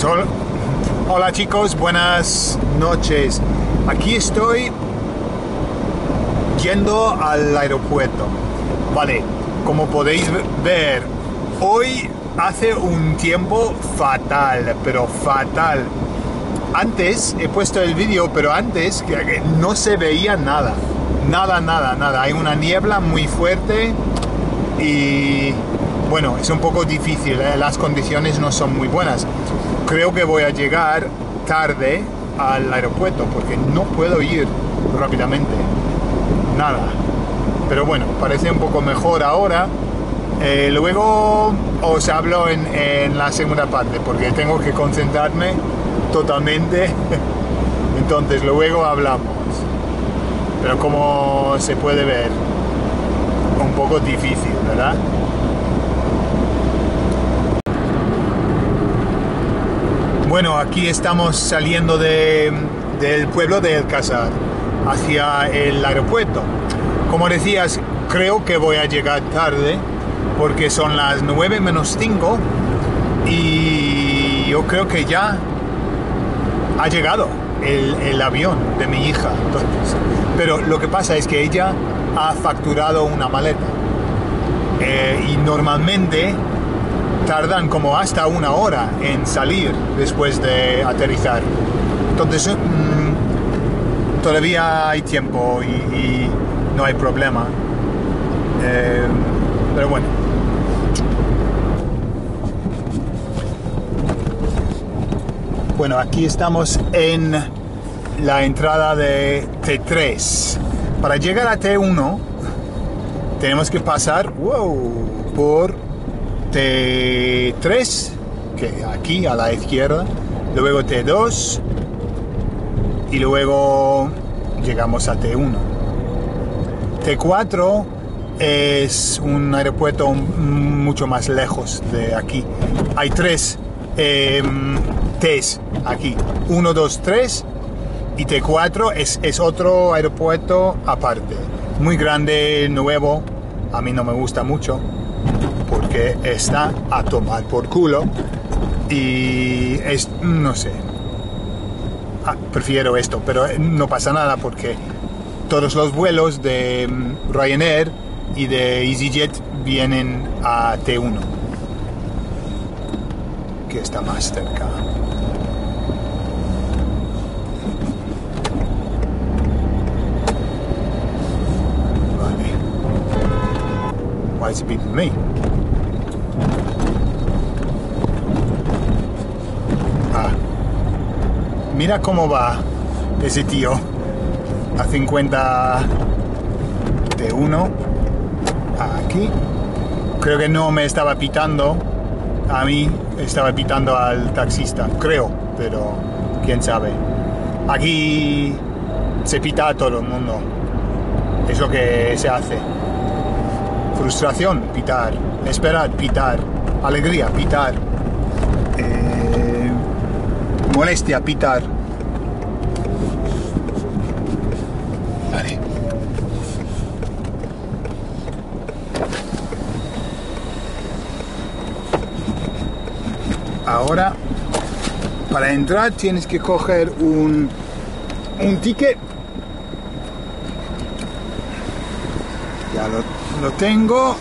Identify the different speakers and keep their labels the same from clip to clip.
Speaker 1: Hola chicos, buenas noches. Aquí estoy yendo al aeropuerto. Vale, como podéis ver, hoy hace un tiempo fatal, pero fatal. Antes he puesto el vídeo, pero antes que no se veía nada. Nada. Hay una niebla muy fuerte y bueno, es un poco difícil, las condiciones no son muy buenas. Creo que voy a llegar tarde al aeropuerto porque no puedo ir rápidamente. Nada. Pero bueno, parece un poco mejor ahora. Luego os hablo en la segunda parte porque tengo que concentrarme totalmente. Entonces luego hablamos. Pero como se puede ver, un poco difícil, ¿verdad? Bueno, aquí estamos saliendo del pueblo de El Casar hacia el aeropuerto. Como decías, creo que voy a llegar tarde porque son las 9 menos 5 y yo creo que ya ha llegado el avión de mi hija. Entonces, pero lo que pasa es que ella ha facturado una maleta y normalmente tardan como hasta 1 hora en salir después de aterrizar. Entonces todavía hay tiempo y no hay problema. Pero bueno. Bueno, aquí estamos en la entrada de T3. Para llegar a T1 tenemos que pasar por T3, que aquí a la izquierda, luego T2 y luego llegamos a T1. T4 es un aeropuerto mucho más lejos de aquí. Hay 3 T's aquí, 1, 2, 3 y T4 es otro aeropuerto aparte, muy grande, nuevo. A mí no me gusta mucho porque está a tomar por culo y es, no sé, prefiero esto, pero no pasa nada porque todos los vuelos de Ryanair y de EasyJet vienen a T1, que está más cerca. Vale. Why is it beeping me? Mira cómo va ese tío a 50 T1 aquí. Creo que no me estaba pitando a mí, estaba pitando al taxista, creo, pero quién sabe. Aquí se pita a todo el mundo, es lo que se hace. Frustración, pitar. Esperar, pitar. Alegría, pitar. Molestia, pitar. Vale. Ahora, para entrar tienes que coger un ticket. Ya lo tengo.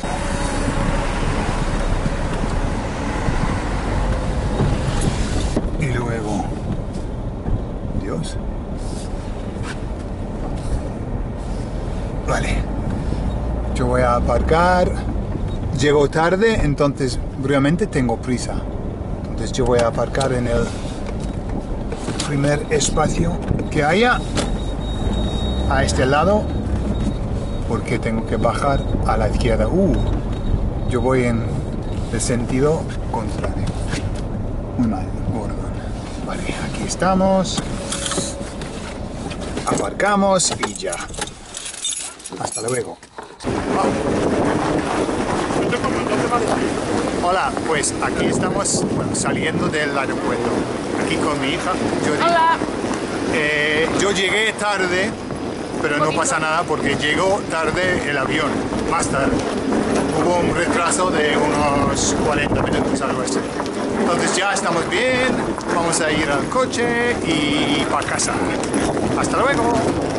Speaker 1: Y luego, Dios. Vale. Yo voy a aparcar. Llego tarde, entonces realmente tengo prisa. Entonces yo voy a aparcar en el primer espacio que haya a este lado porque tengo que bajar a la izquierda. Yo voy en el sentido contrario. Muy mal, Gordon. Vale, aquí estamos. Aparcamos y ya. Hasta luego. Hola, pues aquí estamos saliendo del aeropuerto. Aquí con mi hija.
Speaker 2: Hola.
Speaker 1: Yo llegué tarde, pero no pasa nada porque llegó tarde el avión, más tarde. Hubo un retraso de unos 40 minutos, algo así. Entonces ya estamos bien, vamos a ir al coche y para casa. Hasta luego.